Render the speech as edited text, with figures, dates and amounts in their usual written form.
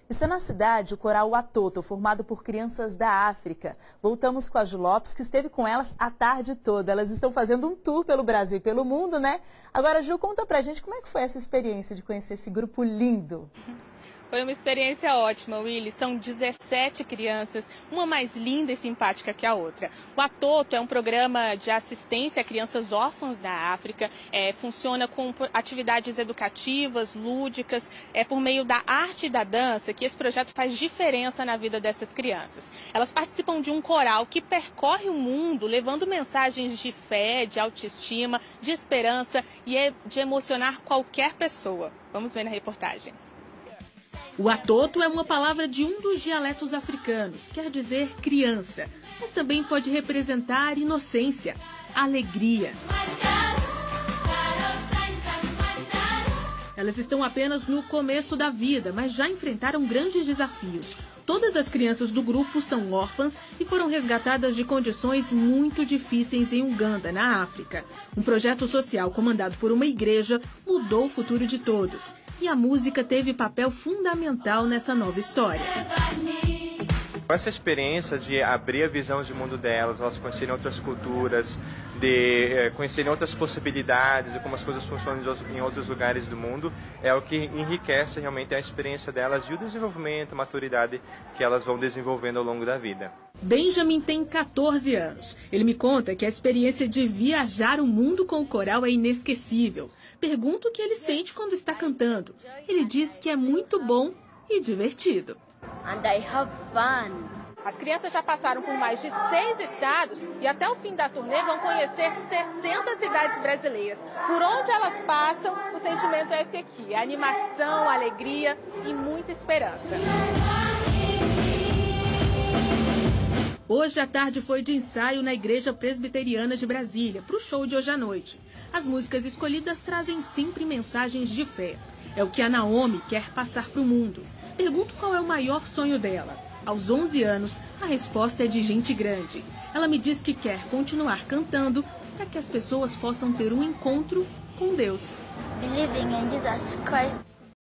Está na cidade o coral Atoto, formado por crianças da África. Voltamos com a Ju Lopes, que esteve com elas a tarde toda. Elas estão fazendo um tour pelo Brasil e pelo mundo, né? Agora, Ju, conta pra gente como é que foi essa experiência de conhecer esse grupo lindo. Foi uma experiência ótima, Willy. São 17 crianças, uma mais linda e simpática que a outra. O Atoto é um programa de assistência a crianças órfãs da África. Funciona com atividades educativas, lúdicas, por meio da arte e da dança, que esse projeto faz diferença na vida dessas crianças. Elas participam de um coral que percorre o mundo, levando mensagens de fé, de autoestima, de esperança e de emocionar qualquer pessoa. Vamos ver na reportagem. O Atoto é uma palavra de um dos dialetos africanos, quer dizer criança, mas também pode representar inocência, alegria. Elas estão apenas no começo da vida, mas já enfrentaram grandes desafios. Todas as crianças do grupo são órfãs e foram resgatadas de condições muito difíceis em Uganda, na África. Um projeto social comandado por uma igreja mudou o futuro de todos. E a música teve papel fundamental nessa nova história. Essa experiência de abrir a visão de mundo delas, elas conhecerem outras culturas, de conhecerem outras possibilidades e como as coisas funcionam em outros lugares do mundo, é o que enriquece realmente a experiência delas e o desenvolvimento, a maturidade que elas vão desenvolvendo ao longo da vida. Benjamin tem 14 anos. Ele me conta que a experiência de viajar o mundo com o coral é inesquecível. Pergunto o que ele sente quando está cantando. Ele diz que é muito bom e divertido. And I have fun. As crianças já passaram por mais de 6 estados e até o fim da turnê vão conhecer 60 cidades brasileiras. Por onde elas passam, o sentimento é esse aqui: animação, alegria e muita esperança. Hoje à tarde foi de ensaio na Igreja Presbiteriana de Brasília, para o show de hoje à noite. As músicas escolhidas trazem sempre mensagens de fé. É o que a Naomi quer passar para o mundo. Pergunto qual é o maior sonho dela. Aos 11 anos, a resposta é de gente grande. Ela me diz que quer continuar cantando para que as pessoas possam ter um encontro com Deus. Believing in Jesus Christ.